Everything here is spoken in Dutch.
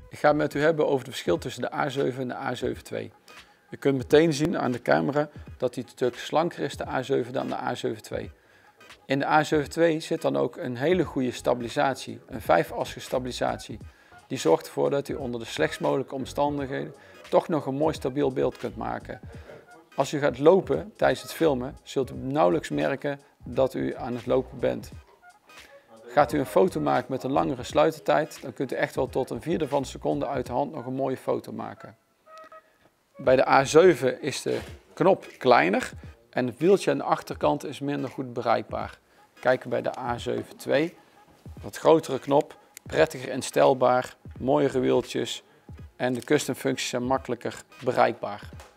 Ik ga het met u hebben over het verschil tussen de A7 en de A7 II. Je kunt meteen zien aan de camera dat die een stuk slanker is, de A7, dan de A7 II. In de A7 II zit dan ook een hele goede stabilisatie, een 5-assige stabilisatie. Die zorgt ervoor dat u onder de slechtst mogelijke omstandigheden toch nog een mooi stabiel beeld kunt maken. Als u gaat lopen tijdens het filmen, zult u nauwelijks merken dat u aan het lopen bent. Gaat u een foto maken met een langere sluitertijd, dan kunt u echt wel tot een vierde van een seconde uit de hand nog een mooie foto maken. Bij de A7 is de knop kleiner en het wieltje aan de achterkant is minder goed bereikbaar. Kijken bij de A7 II, wat grotere knop, prettiger instelbaar, mooiere wieltjes en de custom functies zijn makkelijker bereikbaar.